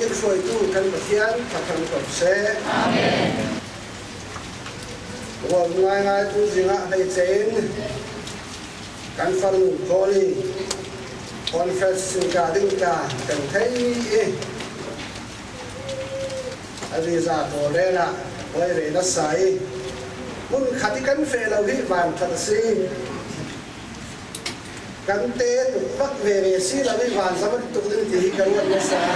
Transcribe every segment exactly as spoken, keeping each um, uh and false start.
cái phơi tu căn bậc thiên thật thần cột sẽ còn ngay ngay tu gì ngã hay trên căn phần khôi confess cả đinh cả cần thấy vì giả tổ đây là quay về nó sai muốn khát cái căn phê là vi vàng thật si căn tế tục bắc về về si là vi vàng sao vẫn tục đến thì cái luật nó sai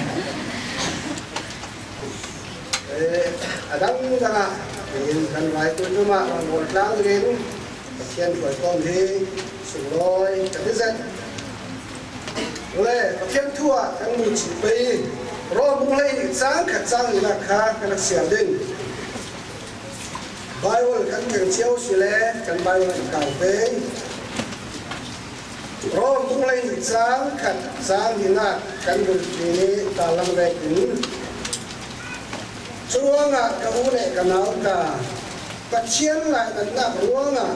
ở đằng rằng à thì cần phải tôi cho mà một tháng đến thiên khỏi con thì sủng rồi cái dân rồi thiên thua thằng mù chỉ bay rồi bung lên sáng khát sáng như là khá cái là xẻo lên Bible kan yang chiếu xí lệ kan Bible cầu về rồi bung lên sáng khát sáng như là kan được gì ta làm về cũng chuông à cái u này cái nào cả cái chiến lại cái nào ruộng à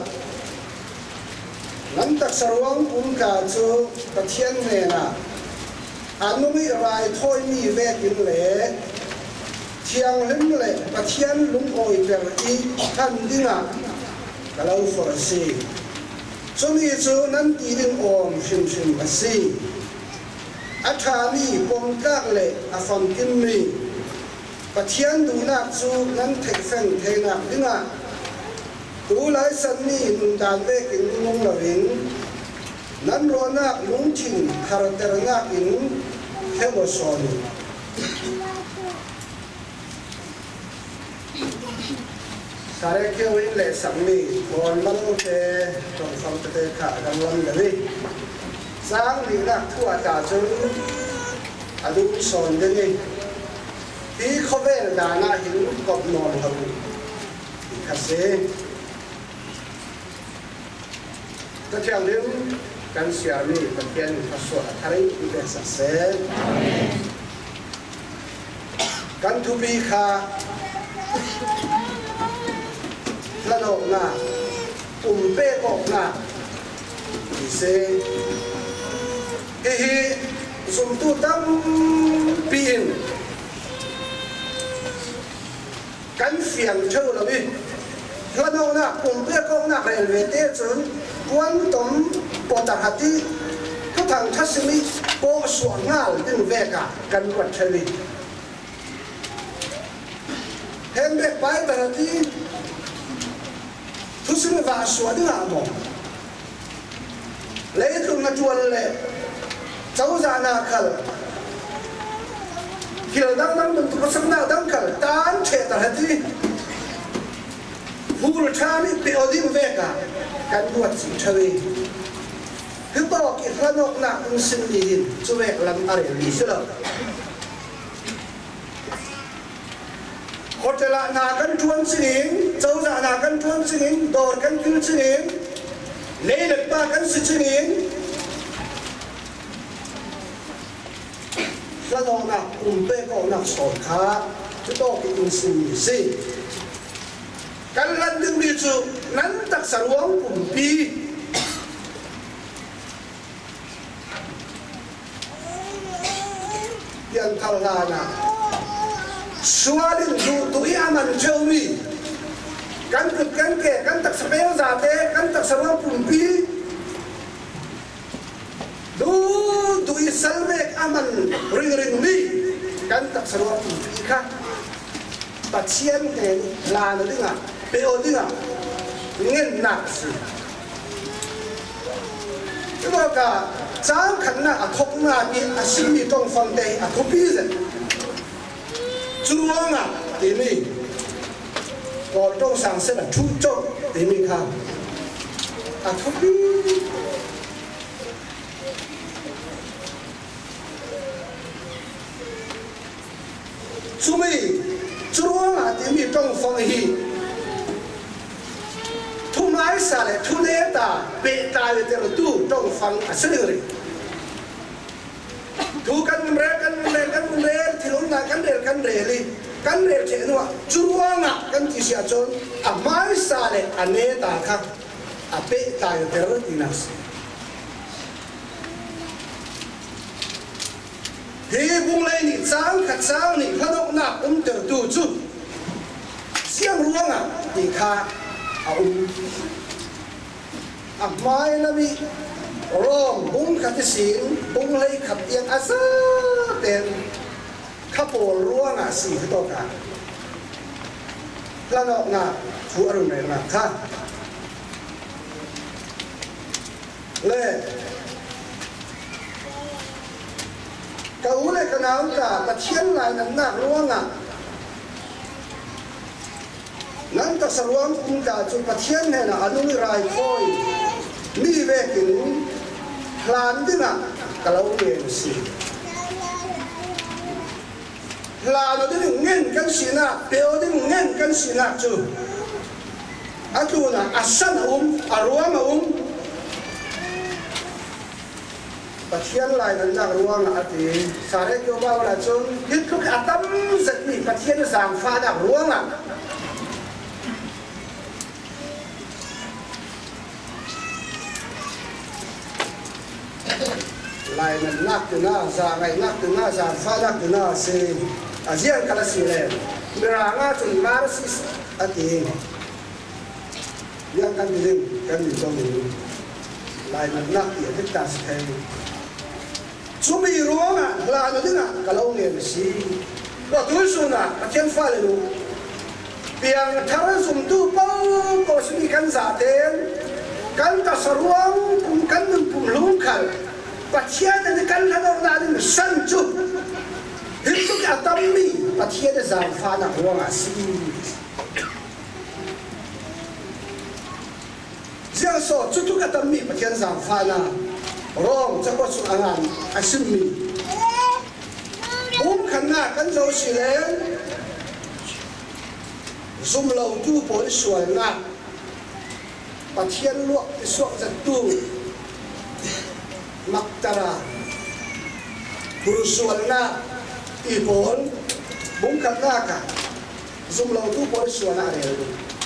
nắm tắc ruộng cũng cả chú cái chiến này nè anh nói lại thôi mi về kinh lệ thiang lính lệ cái chiến lúng ôi về đi thân đi à cái lâu phở xì cho nên chú nắm đi đến ôm xìm xìm cái xì à thà mi bom các lệ à phòng kinh mi và thiên đủ nạp chú nắm thạch phèn thề nạp đi à đủ lại sân mi nung đàn về kinh nung là vĩnh nan ro na lung chin character na in hemo son sare ke wi le sammi kon man te trong phong te kha dang lam le wi sang ni na thua ta chu adu son de ni ti khovel da na hin kop non ha khase ta chang lim kan siami bagian paswa hari kita sukses kan tubi kha lado na umpe ko na ise hi zum tu tam pin kan fiang chau la bi lado na umpe ko na railway station quan tâm bộ tạc hạt đi các thằng thắt sinh mi bộ sổ ngào đừng về cả cần quật chơi đi hem bẹ bãi về hạt đi thu sinh và sổ đừng làm mỏ lấy thường là chuồn lệ cháu già nào khẩn kiểu đang đang mình có sống nào đang khẩn tán trẻ tạc hạt đi phụ cha mi bị ở đừng về cả kan buat chơi cái to cái khăn nọc nặng cũng xin đi cho về làm ở đây lý sơ có thể là na kan chuan xin châu dạ na kan chuan xin đồ kan cứu xin lấy được ba kan xin khăn nọc nặng cũng bê có nặng sỏi khá cái to cái cũng xin gì kan lan đừng đi chu nắn tắc sản uống cùng pi tiền thằng là na xóa đi dù tụi anh ăn chơi mi kan cực kan kẻ kan tắc sản béo già thế kan tắc sản uống cùng pi đủ tụi sân về ăn ring ring mi kan tắc sản uống cùng pi khác và chiên này là nó đi à bèo đi à nghe nặng sự cái đó cả sáng khẩn na à thóc na bị à xin mi trong phòng đây à thóc bí rồi chú ông à thì mi còn trong sáng sẽ là chú trọng thì mi khang à thóc bí chú mi chú ông à thì mi trong phòng hi thu mai sa le thu le ta pe ta le te tu trong phang asri thu kan re kan re kan re thilon na kan re kan re li kan re che no chuanga kan ti sia chon a mai sa le ane ta kha a pe ta le te ro tinas hi bung lai ni chang khat chang ni khanok na um ter tu chu siang ruanga ti kha a um a mai na mi rom bung khat sin bung lai khat yang asa ten khapo ruanga si to ka khanok na thu arun nei na kha le cậu này cái nào cả ta thiên lại nằm nặng luôn à nắng ta sờ luôn cũng cả chụp ta thiên này là anh nuôi rai thôi mi về kính lan thế nào cái lâu nghề gì là nó đến ngân cái gì nào béo đến ngân cái gì nào chứ anh chú là à sân um à ruộng mà um và thiên lại nằm nặng ruộng là thì sao đấy kêu bao là chung hết lúc cả tâm giật mình và thiên nó giảm pha nặng ruộng à lại nằm nặng từ na giảm ngày nặng từ na giảm pha nặng từ na xì à riêng cái là xì này người là ngã chuẩn ba nó xì à thì riêng cái gì cái gì trong mình lại nằm nặng thì hết ta sẽ thấy chúng mình ruộng à là nó thế nào cái lâu nghề gì có túi xuống à cái thiên pha này luôn biển tháo dùng tu bao có sự đi cắn giả tên cắn ta sờ ruộng cũng cắn mình cũng lúng khẩn và thiên thì cắn nó đâu ra đến sân chút hết lúc cả tâm mi và thiên thì giảm pha nặng ruộng à xí riêng số chút chút cả tâm mi và thiên giảm pha nặng rong chắc có sự ăn ăn ăn xin mi bốn khăn na cắn dầu xì lên zoom lâu tu bồi xuôi na và thiên luộc thì suộc giật tu mặc tara bồi xuôi na y bốn bốn khăn na cả zoom lâu tu bồi xuôi na đều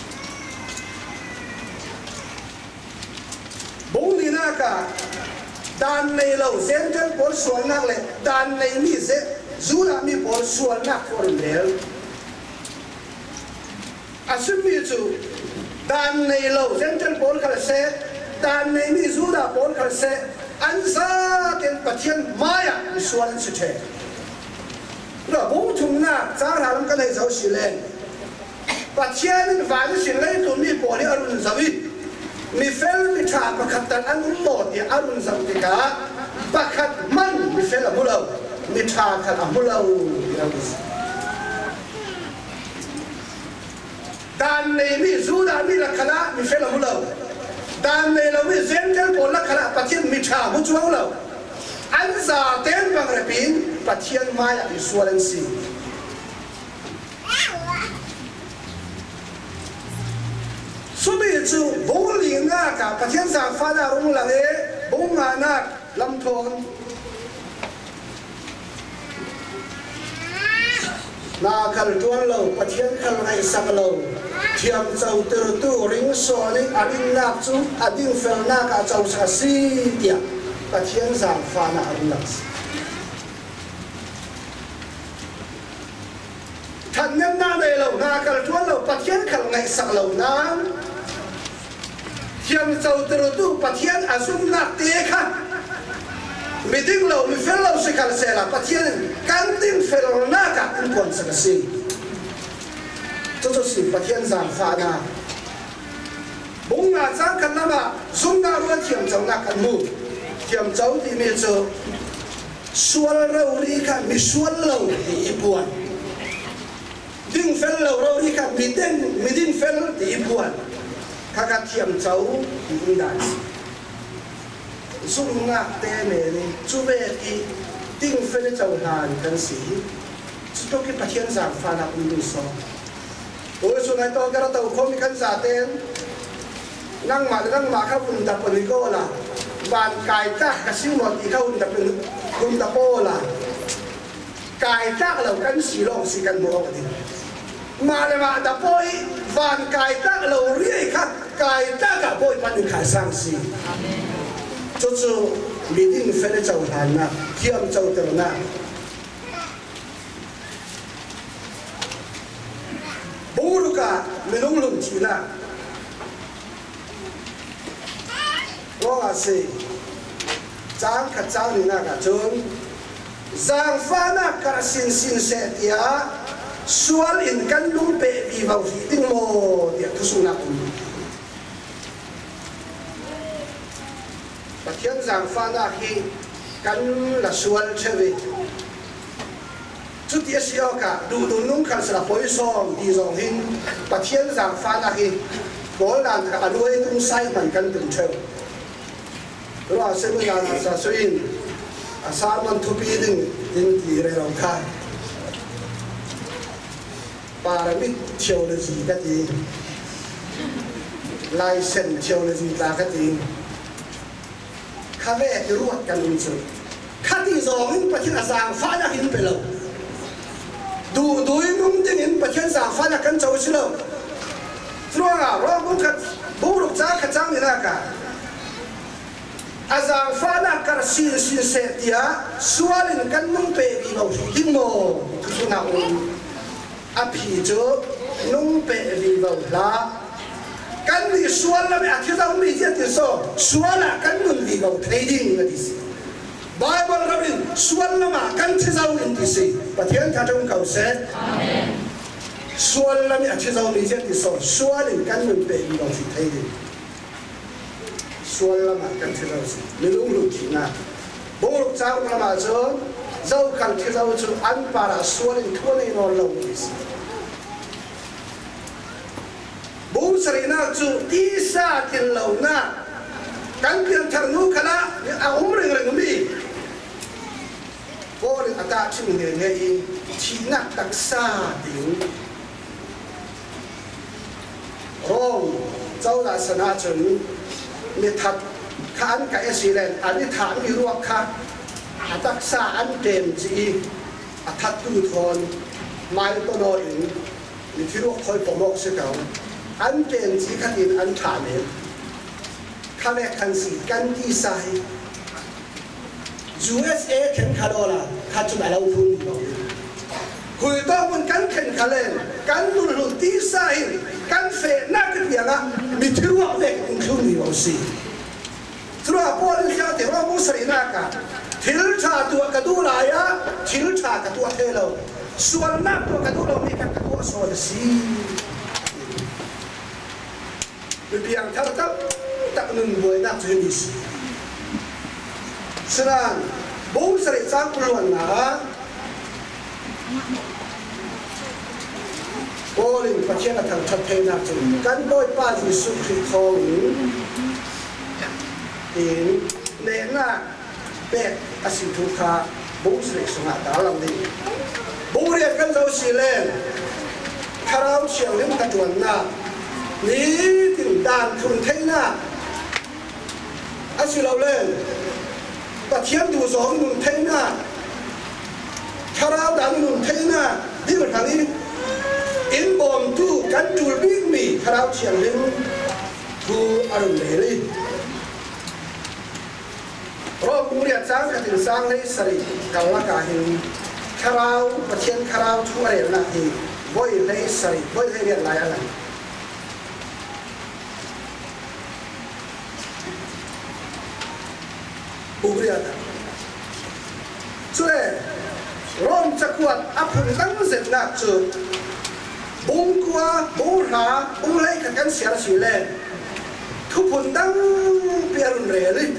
bốn đi na cả đàn này lâu dễ chân bồi xuôi na lệ đàn này mi dễ dù là mi bồi xuôi na còn đều à xin mi chú đàn này lâu dân chân bốn khởi xe đàn này mi dù là bốn khởi xe ăn ra tiền bát thiên mai à mi xuân sự thế rồi bốn thùng na giá hà lắm cái này giàu xì lên bát thiên vài cái xì lên tụi mi bỏ đi ăn giàu đi mi phèn mi thả bát khát tan ăn một thì ăn giàu thì cả bát khát man mi phèn là mua lâu mi thả khát là mua lâu đàn này mi dù đàn mi là khala mi phải là mua lâu đàn này là mi dễ chân bốn là khala bát thiên mi trả mua chuông lâu ăn giả tên bằng rệp pin bát thiên mai là mi xua lên xì số mi chú bốn liền na cả bát thiên giả pha ra rung là thế bốn ngà na lâm thôn na khal tuan lâu bát thiên khal này sắc lâu thiam châu từ tu ring so ni adin nak chu adin fel na ka châu sa si dia bát thiên giang pha na ring nak thành nhân na này lâu na khal tuan lâu bát thiên khal này sắc lâu na thiam châu từ tu bát thiên azum nak te kha mi ding lâu mi fel lâu se khal se la bát thiên kan ding fel na ka kun kon sa si cho cho xin bát thiên giang pha na bung ngà giang khăn nama zoom na luôn thiam châu na kan mu thiam châu thì mi cho sual rau ri kha mi sual lâu thì buồn ding fel lâu rau ri kha mi ding mi ding fel thì buồn kha kha thiam châu thì đại zoom na te ne ni chu ve ki ding fel châu han kan si chu to ki bát thiên giang pha na kun du so ôi số này tôi cái đó tàu khôngมีขันgiả tênนั่งมานั่งมาเข้าคุณดับปนิโก้ล่ะบานกายจ้ากระซิ่งหมดอีเข้าคุณดับเป็นคุณดับโป้ล่ะกายจ้าเรากันสีลงสีกันบัวกันดิมาเลยมาดับโป้ยบานกายจ้าเราเรียกค่ะกายจ้ากับโป้ยมันเป็นขายสร้างสีจู่ๆมีดิ้งเฟรเจ้าทานนะเทียมเจ้าเตลนะ minung lum china lo a se chang kha chang ni na ka chun zang fa na kar sin sin se tia sual in kan lum pe vi vào hi ting mo dia thu su na ku pathian zang fa na hi kan la sual cheve chút tiết xíu cả đủ đủ nung khăn sả phơi song đi dòng hin và thiên giang pha na hi có làm cả đuôi tung sai bằng căn từng trâu rồi xem bây giờ là sao in à sao mình thu pi đừng đừng gì rồi lòng khai bà là biết chiều là gì cái gì lai sen chiều là gì là cái gì khá về cái ruột căn từng trâu khá đi dòng hin và thiên giang pha na hin về lâu đủ đuôi nung tiếng in bạch thiên giang pha là căn châu xí lâu rồi à rồi bố khát bố lục giá khát trang như thế cả à giang pha là cả xin xin sẽ tia xóa lên căn nung bể vì vào tiếng mồ cứ nào à phi chỗ nung bể vì vào lá căn vì xóa là mẹ thiếu đâu mi giết thì sao xóa là căn nung vì vào thấy đi người gì Bible rabin sual lama kan thizau in ti si pathian tha trong cầu se amen sual lami a thizau ni je ti so sual in kan nun pe ni dong si thei di sual lama kan thizau si ni lu lu chi na bo lu chang lama cho zau kan thizau chu an para sual in thua nei no lo ni si bo sarina chu ti sa tin lo na kan pian thar nu khala a um ring ring mi có được ta chừng nghề nghề chỉ nặng đặc xa tiếng rong châu là sơn hà chừng miệt thật khán cái gì lên anh đi thản đi ruộng khá đặc xa anh đền gì thật tu thôn mai tôi nói đi thi ruộng khơi bỏ mốc sẽ cầu anh đền gì khát in anh thả lên khá mẹ khăn gì căn đi sai u ét a แข่งขันอะไรขัดจุดอะไรเราพูดคุยต้องมันกันแข่งขันเลยกันรุ่นรุ่นที่ใส่กันเฟะนักเรียนอ่ะมีที่รู้ว่าเด็กคุณคุณมีว่าสิสุดท้ายพอเรื่องเดี๋ยวเรามุสลิมนักอ่ะทิลชาตัวกระดูลายอ่ะทิลชากระตัวเทโลส่วนนักตัวกระดูเรามีกันกระตัวส่วนสิเป็นเพียงเท่ากับตักหนึ่งบวยนักจุลิสิฉะนั้นบุษริจักรล้วนนะโอลิมประเทศทางทัพเทนักจุนกันโดยป้าจิสุขิทองอินเนน่าเป็ดอสิทุกาบุษริสงาตาลังดีบุเรียกันเราสิเลนคาราวเชียงลิมตะจวนนะนี้ถึงด่านทุนเทน่าอสิเราเล่นแต่เทียมดูสองหนุนเทน่าคาราวดังหนุนเทน่าที่มันทางนี้อินบอมตู้กันจูบิกมีคาราวเชียงลิมทูอารมณ์เลยรอบมุเรียจ้างกันถึงสร้างในสริกัลละกาหินคาราวประเทศคาราวทั่วเรียนละทีบ่อยในสริบ่อยในเรียนหลายอะไรบุเรียนช่วยร่วมจักรวรรดิอภิตั้งเสร็จนักจุดบุ้งกัวบุ้งหาบุ้งเล่กันกันเสียสิเล่ทุกคนตั้งเปลี่ยนเรื่องเลย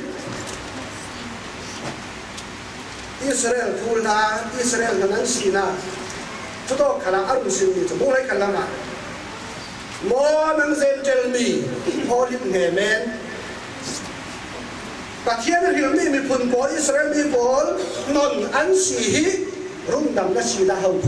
อิสราเอลทูลนาอิสราเอลนั้นสีนาทุกตัวขณะอารุณสิมีจะบุ้งเล่กันละมาโมนังเซนเจลมีพอลิบเฮเมนประเทศนี้มีมีผลบอลอิสราเอลมีบอลนนอันสีรุ่งดำนัชีดาฮาวโค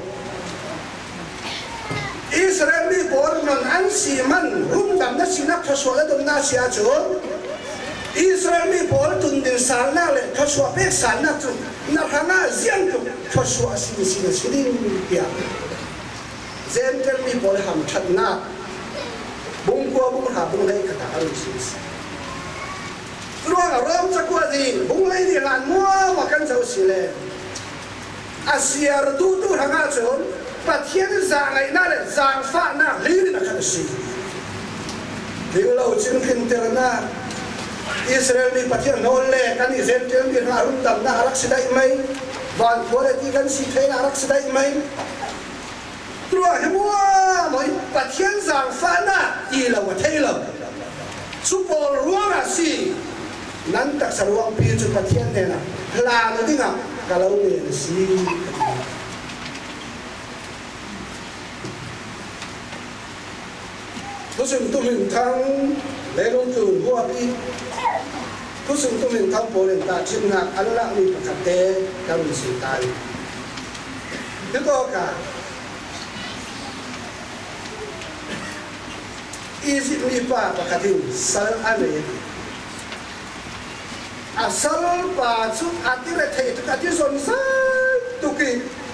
อิสราเอลมีบอลนนอันสีมันรุ่งดำนัชีนักทศวรรษดนนาเซียจูอิสราเอลมีบอลตุนดินสารนาเลยทศวรรษเป็กสารนักจุนักหน้าเจียงจุทศวรรษสิสิสิดินเปียเซนเจลมีบอลหำชัดนาบุ้งกัวบุ้งหาบุ้งเล่กระดาษสิรู้ว่าเริ่มจากว่าดีบุ้งเลยดีหลานมัวมากันเจ้าสิเลอาเซียร์ดูดูทางอาชน bắt thiên giang ngày na le giang pha na lý na khăn si tiếng lâu trên kinh tế na Israel mi bắt thiên nô lệ cái gì dân tiếng Việt Nam rung đầm na arak sidai mấy van phố để đi gần si thấy arak sidai mấy rồi hem mua mọi bắt thiên giang pha na đi là một thấy là super ruộng à si nan tak sa ruang pi chu bắt thiên này na là nó tiếng à kalau ni si tôi xin tôi mình thắng lấy lông từ hoa pi tôi xin tôi mình thắng bộ lên ta chim ngạc ăn lạc mi bạc tê ta mình xin tay thứ đó cả isi mi pa bạc tin sal ane asal pa chu atire thei tu ati zon sa tu ki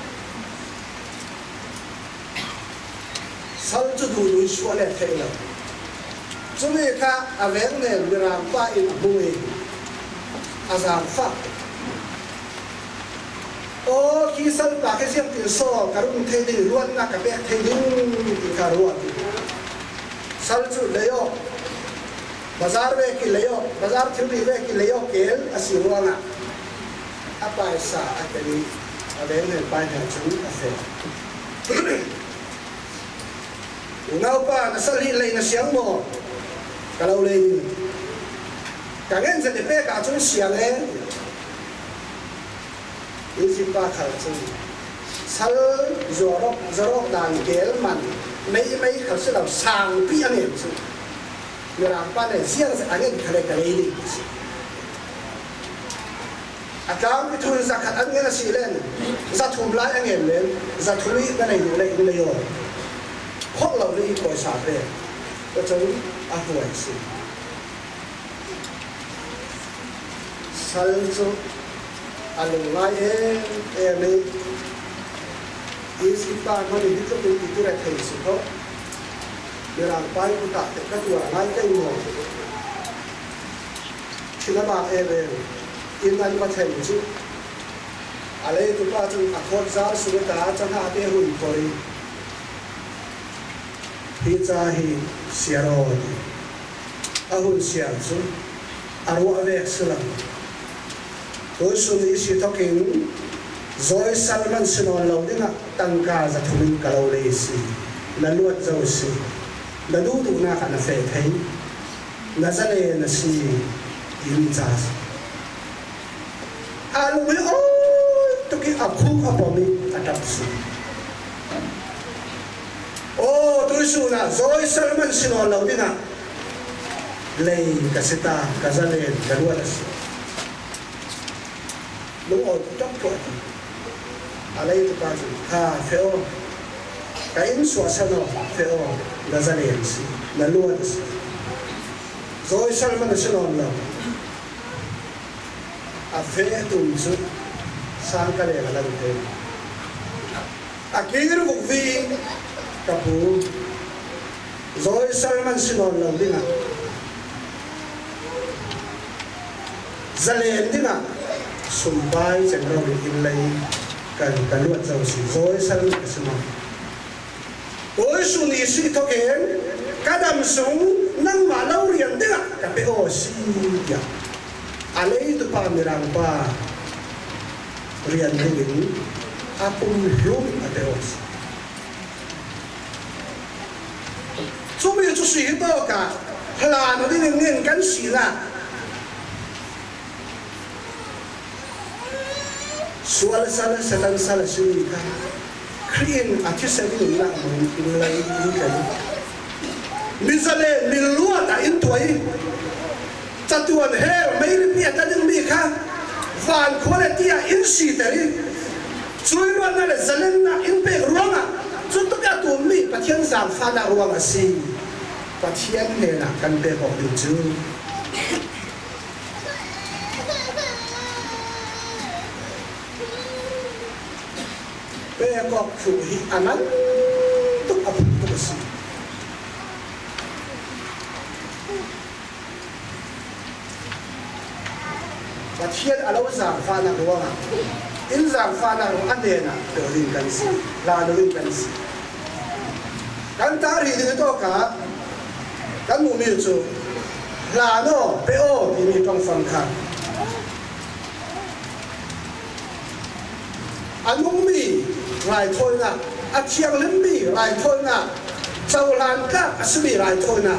sal chu du du shwa le thei la chumi ka aveng ne miram pa in bui azam fa o ki sal pa ke siam tin so karun thei di ruan na ka be thei ding ti ka ruan sal chu leyo bazar ve ki leyo bazar thili ve ki leyo kel asiruanga apa sa atali aveng ne pa na chu afe ngau pa na sal hi lei na siang mo kalau lei kangen se de pe ka chu siang e isi pa khal chu sal zorok zorok dan kel man mei mei khal se lam sang pi ane chu Merang panen siang angin kale kale ini. Akam itu zakat angin asilen, zatum lai angin len, zatuli mana itu lagi ini yo. Kok lau ni koi sahaja, macam aku isi. Salju alung lai eh eh ni, isi pa mana itu tu itu rete isi ko. Merang pai ku tak dekat dua lai kai mo chila ba e ve in an ma thai chu ale tu pa chu akhot zar su ta chan ha te hui koi hi cha hi siaro ahun siar chu arwa ve sulam ko su ni si toking zoi salman sinon lo dinga tangka za thumin kalau le si la luat zo si la du tu na khana fe thai na zale na si in chas alu me o to ki akhu apomi atap su o tu su na zoi salman sino lo dinga lei kasita kazale galualas lu o top ko alai tu pa ha feo kain suasana feo Gazalians, na luas. Zoi salman na sinon lang. Afe tunso sangkale ngalang te. Akir bukvi kapu. Zoi salman sinon lang dinga. Zalen dinga. Sumpay jenro ilay kan kaluat zau si zoi salman sinon. Ôi sung ni si to ken kadam sung nang ma lau rian de ka pe o si ya alei tu pa mirang pa rian de ni apum hlum ate o chu mi chu si to ka hla no ni ngeng kan si la sual sala satan sala sui ka Krian aja sebelum nak mulai ini misalnya miluat ain tuai catuan her main pihak tadi mereka van quality insi tadi curi mana le zalen na impe ruanga contoh ya tu mi patian zam fana ruanga si patian ne na kan be kok itu Bekok fuhi anan tuk apa terus. Bacian alau zam fana ruanga. in giang pha na an de na do rin kan si la do rin kan si kan ta ri de to ka kan mu mi chu la no pe o ti ni tong phang kha an mu mi lai thôi na a chiang lim mi lai thôi na sau lan ka a su mi lai thôi na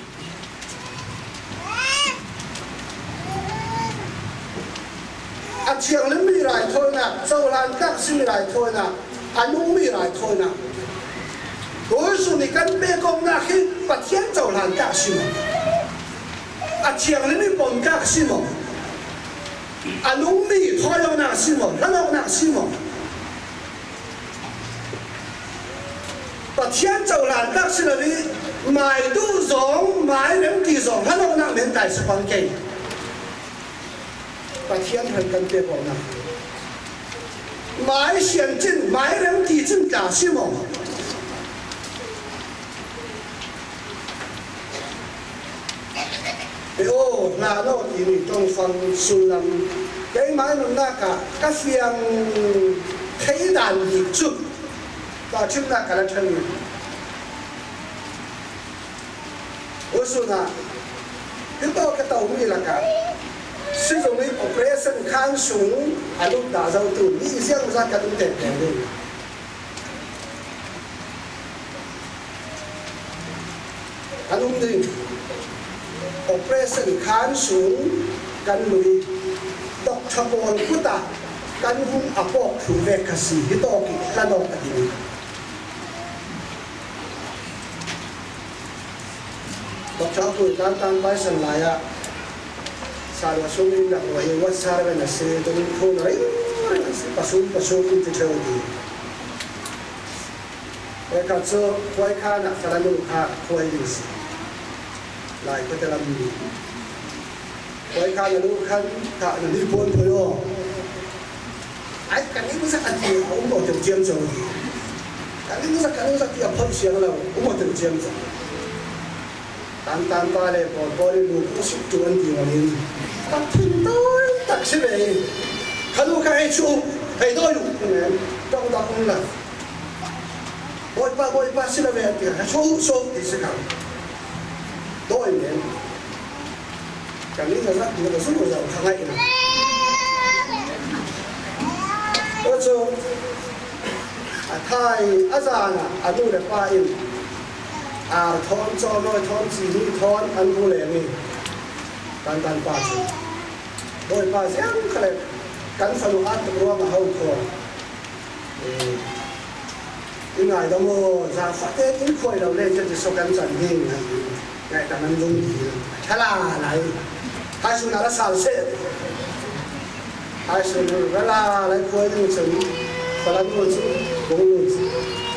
a chiang lim mi lai thôi na sau lan ka su mi lai thôi na an mu mi lai thôi na đối su ni kan be kong na khi pat hian sau lan ka su ma a chiang lim mi pon ka su ma an mu mi thôi na su ma la lo na su ma thiên châu lan các sinh lý mãi tu giống mãi đến kỳ giống hắn ông nặng đến tại sự quan kỳ và thiên thần cần biệt bọn nào mãi hiện chân mãi đến kỳ chân cả sinh mộng ô là nó thì mình trong phần su lâm cái mãi nó na cả các phiên thấy đàn nhịp chụp và chúng ta cả là thân ôi xuân à cái to cái tàu như là cả sử dụng cái operation kháng súng à lúc đã giàu từ mỹ riêng ra cả đúng tiền tiền đi à đúng đi operation kháng súng căn lùi đọc cho con của ta căn hung áp bóc thủ về cả gì cái to cái là đọc cái gì đọc cho tôi tan tan bài sân lại à sao mà xuống đi đặt vào hiệu quả sao vậy là xe tôi không nói bà xuống bà xuống cũng chơi đi cái cả số quay khá nè phải là nụ khá quay đi lại có thể làm gì quay khá là nụ khá thà là đi buôn thôi đó ai cái này cũng rất là nhiều cũng một trường chiêm rồi cái này cũng rất cái này rất nhiều phân xuyên là cũng một trường chiêm rồi tan tan ba lệ bỏ bỏ đi lục cũng sụp chuồn thì mà liền tập thinh tôi tập xí về khá lúc cái chú thầy tôi lục trong đó cũng là bôi ba bôi ba xí là về thì số số thì sẽ không đôi miệng cái này là rất nhiều là rất nhiều thằng này ôi chú thầy á già nè á đu đẹp ba in à thon cho nói thon gì đi thon ăn vô lệ mi tan tan ba chứ đôi ba giang cái này cắn phần ăn được luôn mà hậu khổ cái ngày đó mua ra phát tết những khối đầu lên cho thì số cắn dần đi ngày cả năm dung thì thế là lại hai số nào đã xào xếp hai số nào là lại khối những chừng và là mua chứ cũng mua chứ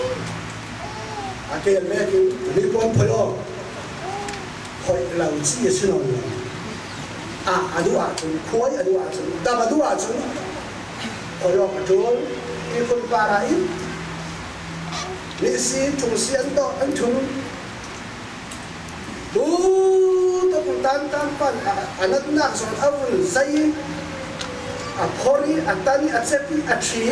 à cái này cái lý quan phải lo phải lâu chi chứ nào à à đúng à chúng khối à đúng à chúng đâm à đúng à chúng phải lo cái chỗ cái phần ba là ít lý sĩ chúng xuyên đó anh chúng đủ tôi cũng tan tan pan à nó nặng rồi áo quần dây à phori à tani à chepi à chi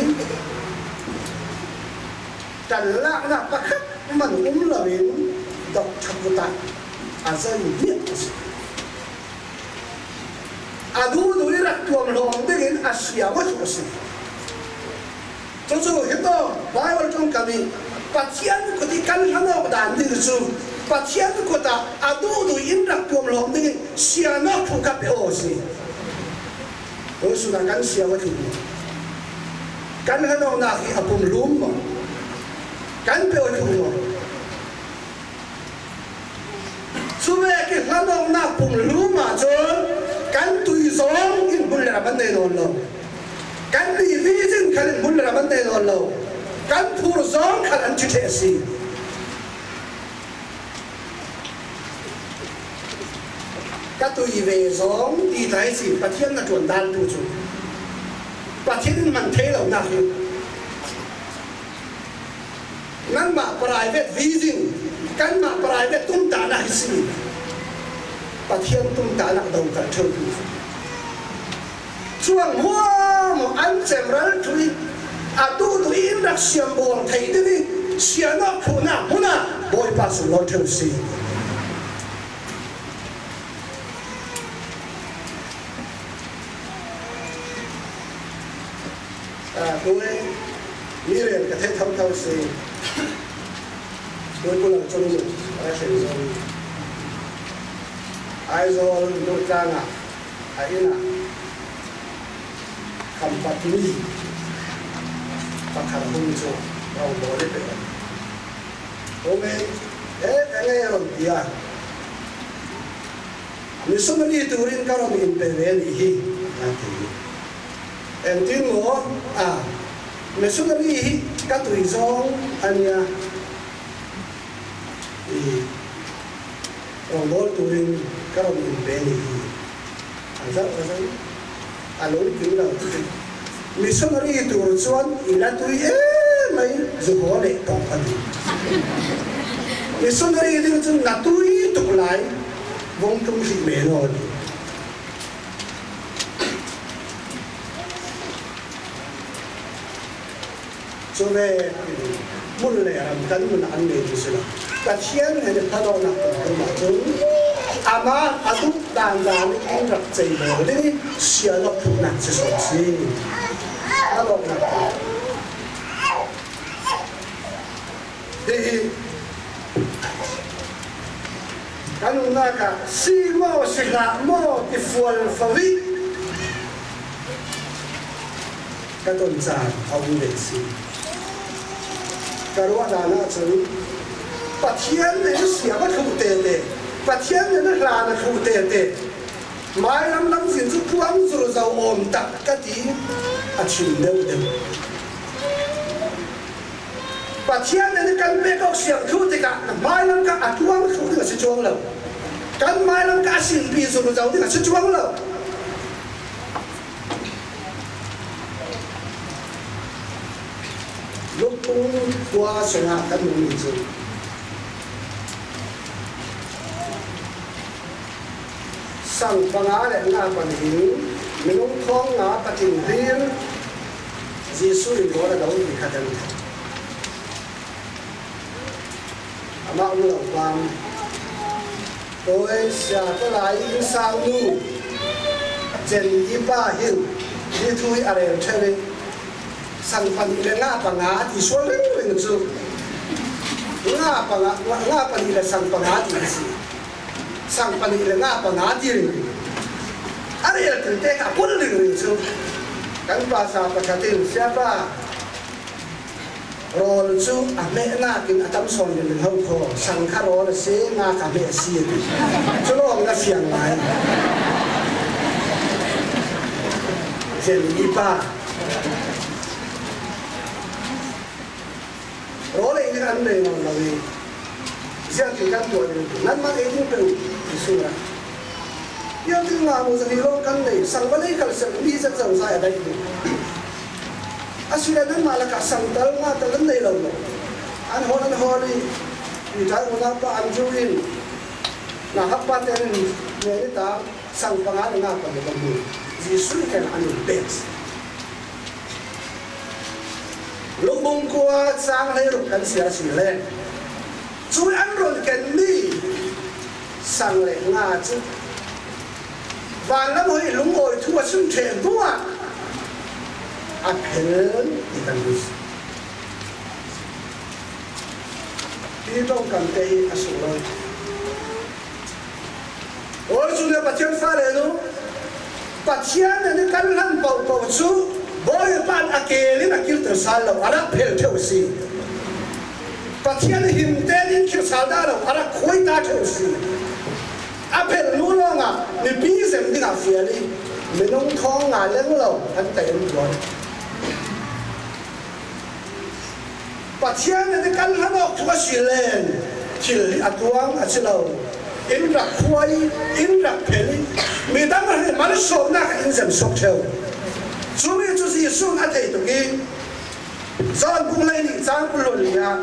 trần lạc là bắt khắc mình cũng là biến đọc thập ta à dân viết à đủ đủ đi đặt tuồng lòng để đến à xia mất rồi gì cho cho hiện đó vài vào trong cái này bắt chiên có đi căn hắn nó đàn đi rồi bắt chiên có ta à đủ đủ in đặt tuồng lòng để xia nó không gặp ổ gì tôi suy là căn xia mất rồi căn hắn nó là cái áp bùng lúm mà căn bèo thùng mà số về cái hắn nó là bùng lúm mà chứ căn tùy giống in bún là vấn đề rồi đâu căn đi vi sinh khả năng bún là vấn đề rồi đâu căn phù giống khả năng chịu thế gì các tùy về giống đi thấy gì bắt thiên là chuẩn đan tu chủ bắt thiên mình thấy đâu nào ngăn mà private vising ngăn mà private tung ta là gì bắt thiên tung ta là đâu cả chơi tu chú chuang hoa mo an chem ral thui a tu tu in rak siam bol thei de ni siana phuna huna boy pa su lo theu si à tôi nghĩ là cái thế thông thâu si tôi cũng là trong một ai sẽ rồi ai rồi tôi ra à ai na cầm bắt mi bắt hàng hung cho vào bộ đấy vậy ok eh cái này là gì à mình sống đi từ riêng cái đó mình về về đi à thì em tin ngô à mình sống đi các tuổi giông anh ya thì ông bố tuổi các ông mình về đi anh rất là rất anh nói kiểu là mình sống đi tuổi xuân thì là tuổi ấy mấy dù có lệ tổng phần mình sống đi thì chúng là tuổi tục lại vong trung sĩ mẹ rồi cho về muốn lệ làm cắn muốn ăn mì thì sao cả thiên này là thao nặng của mà chúng ama adu dan dan in rak chei lo de sia lo phu nặng se so si alo nặng thì kan na ka si mo si la mo ti fual favi ka ton cha ông về si cái đó là nó chứ bắt thiên này nó xỉa bắt không tệ tệ bắt thiên này nó là nó không tệ tệ mai lắm lắm gì giúp quăng rồi giàu ôm tắc cái gì à chịu đâu được bắt thiên này nó cần biết có xiềng thu thì cả mai lắm cả à quăng không được sẽ chuông lâu cần mai lắm cả xin bị rồi giàu thì là sẽ chuông lâu lúc cũng qua sông hạ các mình rồi sang bằng á để ngã bằng hình mình không khong ngã bắt hình riêng Giêsu thì có là đâu thì khác nhau mà ông lão quan tôi sẽ có lại sang nu trên y ba hình đi thui ở đây chơi đi sang phần ile ngã bằng ngã thì số lớn lên rồi ngã bằng ngã ngã bằng ile sang bằng ngã thì gì sang phần ile ngã bằng ngã thì rồi ở đây là thực tế cả bốn lên rồi cái bahasa perkataan siapa rồi chú à mẹ ngã kinh atam son lên hậu khổ sang khá rồi là sẽ ngã cả mẹ xiên chú nó ngã xiên lại trên y ba rồi lại những anh này là gì riêng thì các tuổi nắn mắt ấy cũng đều thì xưa yêu thương là một gì đó căn này sang vấn đề cần sự đi rất dần dài ở đây à suy ra đến mà là cả sang tới mà tới vấn đề lâu rồi anh hỏi anh hỏi đi vì trái của nó có anh chú in là hấp bắt tên người ta sang bằng án là còn được bằng người gì suy cái anh được biết lúc bông qua sang lấy được cái gì gì lên chú ăn rồi cái mi sang lấy ngã chứ và nó mới lúng ngồi thua xuống thuyền thua à phèn thì cần gì đi trong cầm tay à sổ rồi ôi chú này bắt chân pha lên luôn bắt chân này nó cắn lăn bầu bầu chú bôi bạn à kề lên là kêu từ xa lâu à nó phèn theo gì bắt chân hình tên in kêu xa đa lâu à nó khối ta theo gì à phèn luôn luôn à mình bí xem đi ngà phía đi mình không thong ngà lên lâu anh tên rồi bắt chân này nó cắn lăn bầu thua xì lên chỉ à tuang à chỉ lâu in ra khối in ra phèn mình đang mà mà nó sốt na in xem sốt theo chú ý chú ý xuống anh thấy tụi kia John cũng lấy đi John cũng luôn đi à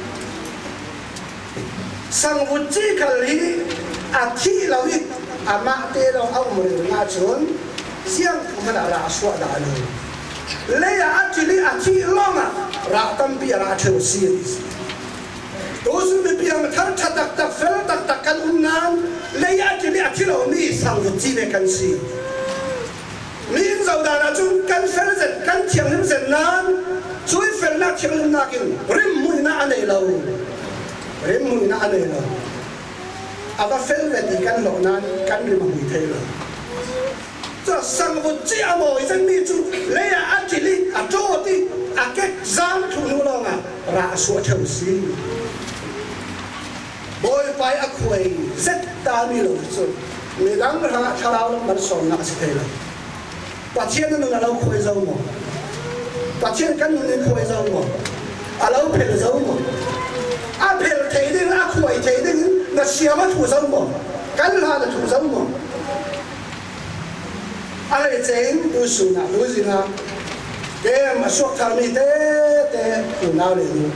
sang vụ chỉ cần lý à thi lâu đi à mà tê đâu ông mình ngã xuống riêng mana ra suwa da lo le ya actually a thi longa ra tam pi ra theu series dosu me pi am thar tha tak tak fel tak tak kan unnan le ya actually a thi lo mi sang vu chi ne kan si min zau da na chung kan fel zet kan thiang lim zet nan chui fel na thiang lim na kin rim mu na anei lo rim mu na anei lo ava fel ve ti kan lo nan kan rim mu thei lo cho sang vu chi a mo i zan mi chu le ya actually a to ti a ke zam thu nu lo nga ra su theu si boy pai a khoi zet ta mi lo chu me dang ra tharau lo mar som na si thei lo pa chien na na lo khoi zo mo pa chien kan nu khoi zo mo a lo phel zo mo a phel thei ding a khoi thei ding na sia ma thu zo mo kan la na thu zo mo ai chén tu su na tu gì na cái mà suốt tháng mi té té tu nào để nu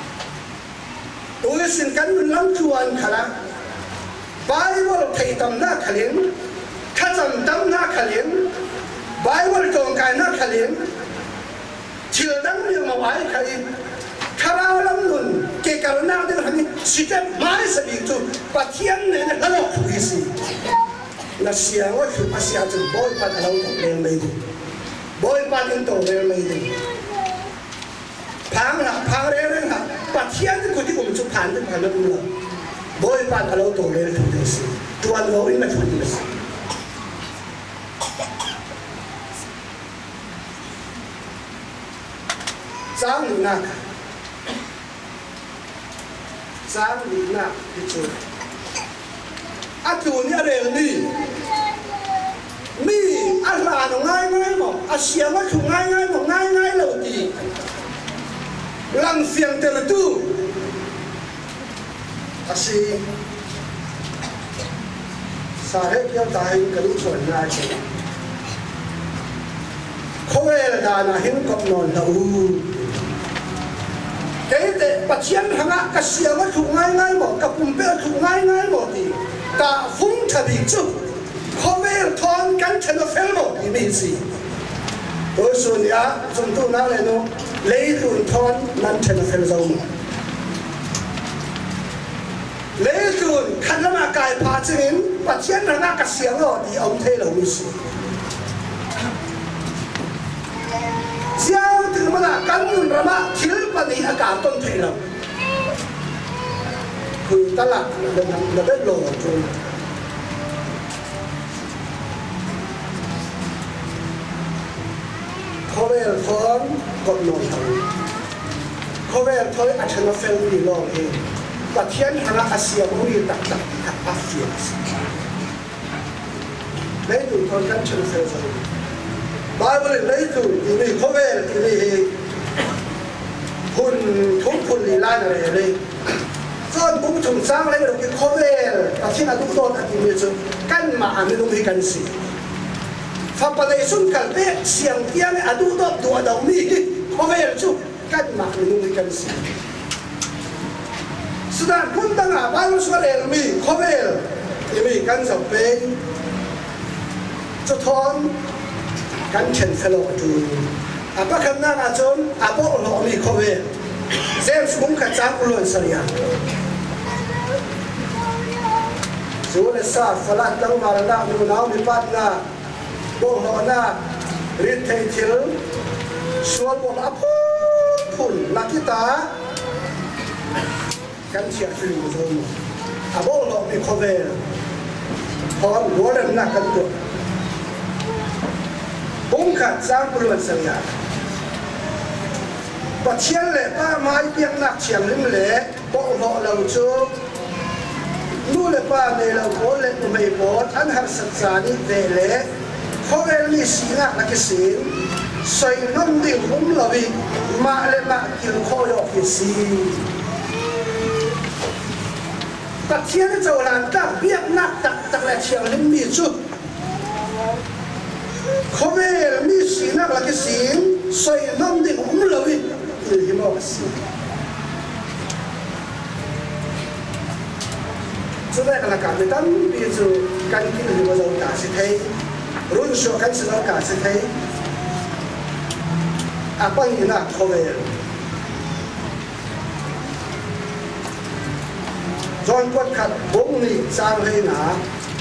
tu xin cắn mình lắm chuan khá là Bible thầy tâm na khá liền khá tâm tâm na khá liền Bible tròn cái na khá liền chiều đắng nhiều mà vãi khá liền khá bao lắm luôn cái cả na để làm gì suy tế mãi sẽ bị tu và thiên này nó là phụ gì na siang wa chu asia chu boy pat alo to leng lei boy pat in to leng lei di phang la phang re re ha pathian ku ti kum chu phan ti phan lu boy pat alo to leng thu de si tuan lo in na thu de si sang ni na sang ni na ti chu a tu ni a re ni mi a la no ngai ngai mo a sia ma thu ngai ngai mo ngai ngai lo ti lang siang ter tu a si sa he kyo dai ka lu chon na che khoel da na hin kop non da u cái để bắt chiên hàng á cái xiềng nó thủng ngay ngay một cái bùn bê thủng ngay ngay một thì ta phúng thật bị chút không biết thon cắn chân nó phèn một thì bị gì tôi xuân ya chúng tôi nói là nó lấy tuần thon nắn chân nó phèn dâu mà lấy tuần khăn nó mà cài phá chân bắt chiên hàng á cái xiềng nó thì ông thấy là không gì siao từ mà là cắn luôn ra mà thiếu mà đi ở cả tuần thể rồi thì ta là là là biết lộ rồi khó về thôi còn nổi thôi khó về thôi anh nó phèn đi lo đi và thiên hàng Asia cũng đi đặt đặt đặt Asia lấy tụi con cắn chân phèn rồi Bible lấy từ thì mình khó về thì mình hun thúng hun lì lai này đây cho cũng trồng sang lấy được cái khó về và khi nào cũng tốt thì mình dùng căn mà mình không bị căn gì pháp bà đây xuân cả bé xiềng tiếng à đủ tốt đủ đầu mi khó về chút căn mà mình không bị căn gì sự đang cũng đang à Bible xuất hiện mình khó về thì mình căn dọc bên cho thon căn chân phải lo tu, à bác khám na ngã chốn, à bố lo mi khó về, xem cũng cả trang luôn sao nhỉ? Dù là sao, phải là tăng mà là mình nói mình bắt na, bố lo na, rít thấy thiếu, xóa bố là phun phun là kita, căn chiếc phim rồi mà, à bố lo mi khó về, còn bố là na căn tuột bung khát sang buồn sang nhà, bắt chiên lệ ba mai biếng nặc chiên lim lệ, bộ họ lâu chú, nu lệ ba mê lâu cố lệ nu mê bó, anh hạt sạch ra đi về lệ, khó về li xí ngạc là cái xín, xoay nông đi húng là vì mạ lệ mạ kiểu khó dọc cái xí, bắt chiên châu làm tắc biếng nặc tắc tắc là chiên lim mì chú. khó về là mi xí nạc là cái xí xoay năm thì cũng lâu đi thì hiếm có cái xí cho nên là cả người ta bây giờ căn cứ thì bao giờ cả sẽ thấy run so kan sila ka se thei apang ina khovel John quát khát bông nị sang hay nà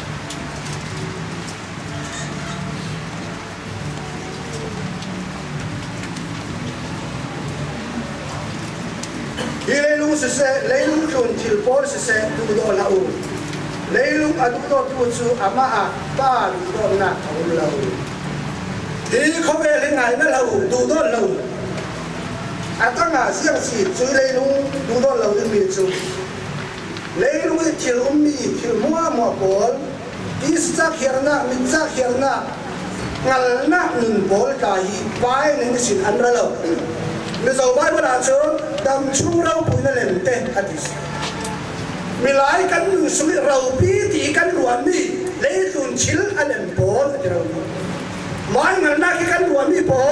đi lấy lung sẽ sẽ lấy lung chuẩn chịu bó sẽ sẽ đủ độ lâu lấy lung à đủ độ đủ chú à mà à ba đủ độ nặng thấu lâu thì không về lên ngày nó lâu đủ độ lâu à tăng à riêng gì chú lấy lung đủ độ lâu thì mình chú lấy lung thì chịu ôm mi chịu mua mua bol đi sát hiện na mình sát hiện na ngal na mình bol cái vai nên cái chuyện ăn ra lâu mình giàu vai bữa nào chứ đam chung rau bùi nó lên tê hạt đi mình lại cắn suy rau bí thì cắn ruột mi lấy tuần chill anh em bol cái rau mai ngày nay cái cắn ruột mi bol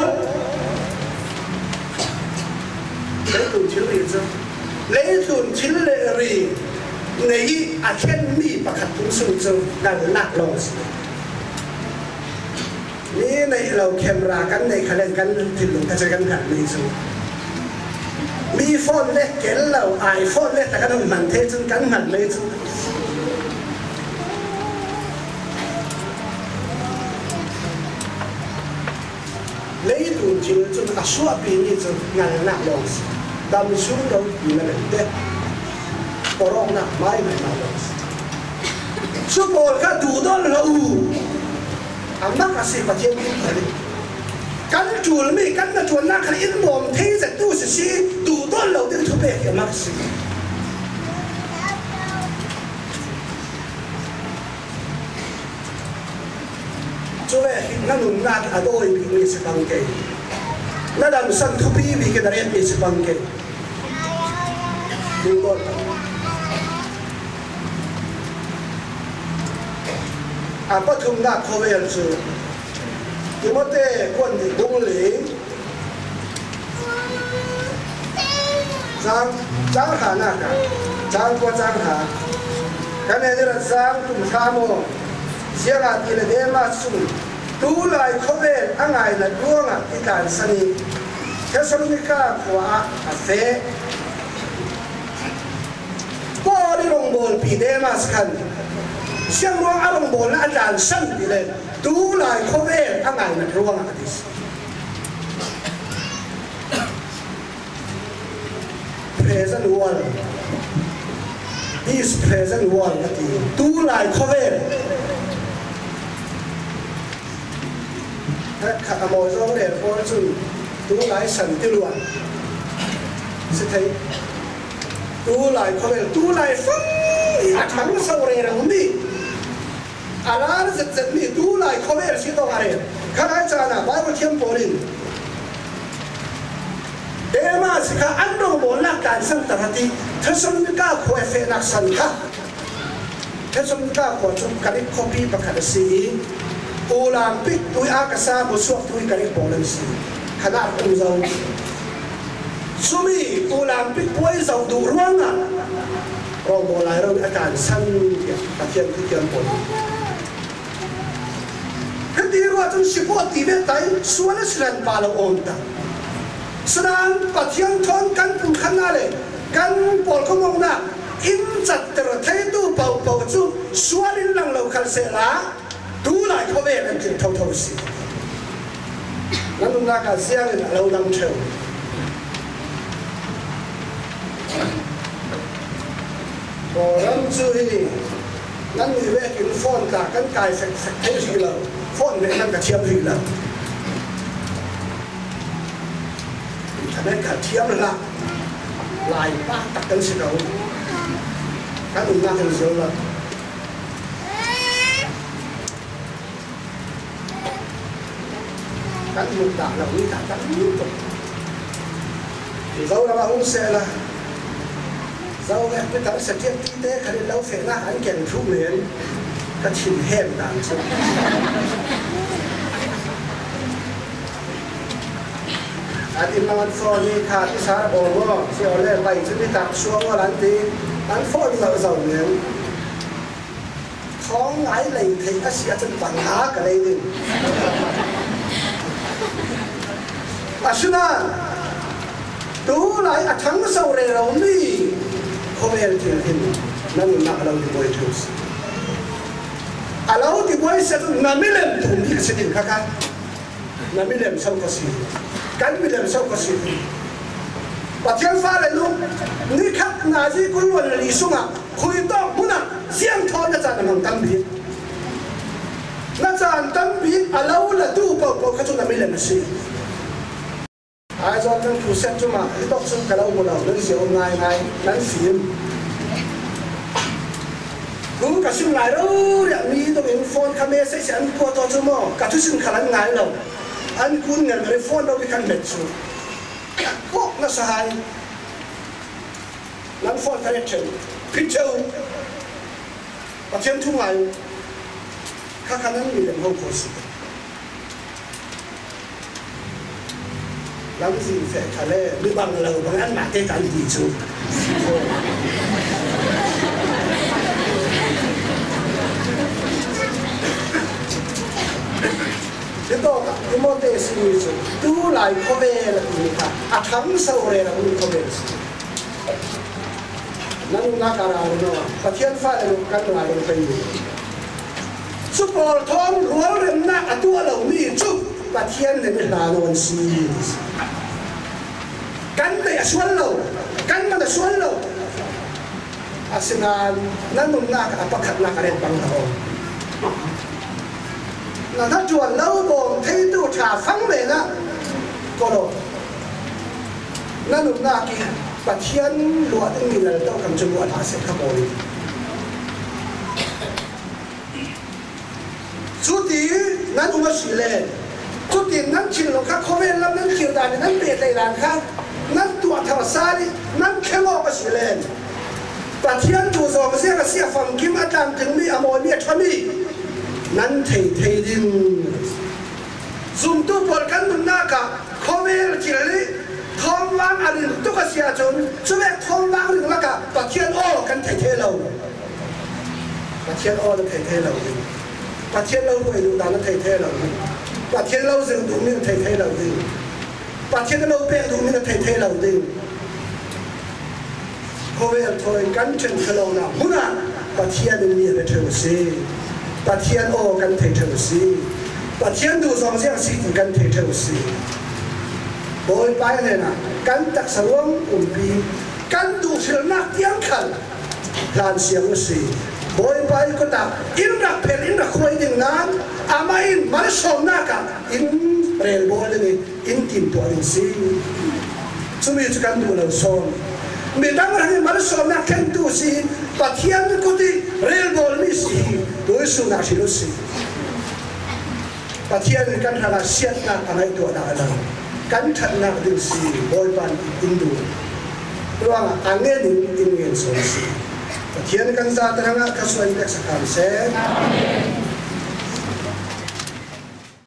lấy tuần chill đi chứ lấy tuần chill lấy gì này à khen mi bạc hạt cũng sung sung đang nát lòngนี่ในเราแคมรากันในคะแนนกันถิ่นหลงกระจายกันหันมีสูมีโฟนเล็กเก๋เราไอโฟนเล็กแต่ก็ต้องมันเทจนกันหันไม่สูเลยดูจริงจนอาชัวปีนี้จนงานหนักลงดำชุ่มเราอยู่ในเด็กปรองหนักไม่ไม่มาลงชั่วโมงก็ดูด้านเราอามาคสิประเทศนี้เลยกันจูลมีกันมาจวนนักขยินบอมเทจะตู้สิสิดูต้นเราดึงทุบเบกอามาคสิช่วยนั่นนุ่นนักอโดยมีสิบังเกย์นั่นดันสันทุบีมีกันเรียนมีสิบังเกย์ดูต้นอาปทุมนักเขาเวียนสูที่มดเต้คนที่บุ้งหลิงจางจางหาหน้ากันจางก็จางหากันเนี่ยจะจางตุ้มข้ามโมเสียงอาทิตย์เดียมาสุ่มดูลายเขาเวียนอ่างไงนั่นดวงอ่ะที่การสนิทแค่สมิกาขวาอาเฟ่ก็ได้ลงบอลปีเดียมาสักคันเสียงร้องอารมณ์บนและอาจารย์สั่นดีเลยดูลายเขาเองทั้งไงนักร้องอ่ะดิส present world is present world นะทีดูลายเขาเองถ้าขัดอโมยเขาเรียนพอจุนดูลายสันติล้วนสิเทดูลายเขาเองดูลายฟังอาจารย์สาวเรียนหุ่นดีอาราจะจะมีดูลายเขาเองสิตัวอะไรข้าราชการบางคนเที่ยงปอลินเดมาสิค่ะอันนั้นโมนักการสังตระติเธอสมมิกาขวเฟนักสันค่ะเธอสมมิกาขวจุกการิคอปีประกาศสีโอลิมปิกตุยอากาศาบุษวกตุยการิบอลนสีขนาดอุ้งเจ้าสุมีโอลิมปิกป่วยเจ้าดูร้อนอ่ะเราโมลายเราอาการสั้นเนี่ยตะเคียนที่เกี่ยวปนคดีรัวจนสิบวัตีเวทัยส่วนสิลันปาลองตาสนามปัทยังทอนกันปุ่นขนาดเลยกันปอลก็มองหน้าอินจัดเตอร์ไทยตู้เป่าเป่าจูส่วนอินหลังเราคันเสละดูหลายเขาเวรกันเท่าเท่าสินั่นนุ่งนักการเสียงเราดังเชียวพอรำจุยนั่นมีเวกินฟอนตากันกายสักสักเท่าสิเราฟอนเนี่ยนั่นกระเทียมสิเราฉะนั้นกระเทียมละลายป้าตักกันสิเรานั่นนุ่งนักการเสียงละกันมุดด่าเราไม่ด่ากันมุดตกเราเราหุ้นเสียละเราเนี่ยไปทำสเก็ตที่เด็กเขาเราเฟน่าหันแก่นทุกเหรียญก็ชิมแห้งดังใช่ไหมอาทิตย์นั้นฟอนนี่ขาดที่สาบอกว่าเสี่ยวเล่ไปจะไปตักชัวว่าหลังตีหลังฟอนเราเราเนี่ยท้องไงเลยเทอาเซียจนปัญหากันเลยนี่อาชนะดูหลายทั้งสาวเรื่องนี้เขาไม่ได้ถึงนั่นนักเราที่บริสุทธิ์เราที่บริสุทธิ์นั่นไม่เล่นถุงที่สิ่งข้ากันนั่นไม่เล่นสาวก็สิ่งกันไม่เล่นสาวก็สิ่งประเทศฟ้าเลยลูกนี่ครับนาจีกุลวันลิสุงะคุยต้องมุนักเสียงทอนอาจารย์นั่งตั้งบีอาจารย์ตั้งบีเราละดูเปล่าเปล่าเขาจะนั่นไม่เล่นสิ่งอาจารย์นั่งผู้เซ็นจุมาที่ต้องซึ่งกับเราหมดเราเรื่องเสียงง่ายง่ายนั่นฟิล์มกูกับซึ่งหลายเราเนี่ยมีตัวเองโฟนคาเมสเสียงกวาดตัวจุมากับทุกสิ่งขนาดง่ายเราอันคุณเงินเลยโฟนเราไปคันเบ็ดสูก็น่าสหายนั่นโฟนคาเรชั่นพิจารณาประเทศทุ่งไงข้าขนาดมีเรื่องห้องโคสิเราไม่สิ่งแฝงทะเลหรือบางเราบางอันมาเตะกันดีจุดเดี๋ยวต่อกับที่มอเตอร์สิ่งจุดดูหลายข้อเบลนี่ค่ะอาทั้งสาวเรื่องนี้ข้อเบลนั่นนักการอะไรเนาะประเทศฟ้าเรากันหลายไปอยู่สุปอร์ทองรัวเรื่องนักตัวเรานี่จุดประเทศเนี่ยเป็นลานวันซีกันไม่ชวนเรากันมันจะชวนเราอาศัยนั้นนั่นนุ่นนักอัปขัดนักอะไรบางเราแล้วถ้าจวนเราบอกที่ดูชาฟังเลยนะก็รู้นั่นนุ่นนักที่ประเทศหลวงที่มีเราต้องคำจำนวนอาศัยขโมยสุดที่นั่นอุ้งสิเลจุดที่นั่นชิลล์ข้าเขาเวลานั่นคิวดานนั่นเปิดในร้านข้านั่นตัวทวารสารีนั่นเข้มออกสิเลนประเทศดูสองเสียกับเสียฝั่งกิมอาจารย์ถึงมีอโมเนียทมีนั่นเทเทดินซุ่มตู้ปอลกันมันน่ากะเขาเวลาชิลล์ทองล้างอะไรตุกเสียจนช่วยทองล้างหรือละกะประเทศโอ้กันเทเทเราประเทศโอ้กันเทเทเราประเทศเราด้วยดูดานเทเทเราประเทศเราจึงดูมีเทเทเราดึงประเทศเราเป็นดูมีเทเทเราดึงเขาเวลทอยกันเช่นขลองนะหุ่นอ่ะประเทศมีอะไรเทวสีประเทศโอ้กันเทเทวสีประเทศดูสองเสียงสีกันเทเทวสีโดยไปเลยนะกันตักสวงอุ่นปีกันดูเสียงนักเตียงขันลานเสียงสีโดยไปก็ตามอินรักเพลอินรักคุยดิ่งนั้นอามาอินมาสมนักอินเรลบอลนี่อินทิมตัวอินซีสมัยจุกันดูเราสอนมีดังนั้นมาสมนักกันดูสิปัจเจียนก็ที่เรลบอลนี่สิโดยสุนัขชิลุสิปัจเจียนกันหาเสียนักอะไรตัวนั้น กันทันนักดิสีบอยบันอินดูระหว่างอันเงินอินเงินส่วนสีเทียนกันซาตระงักขสวยเด็กสักการเส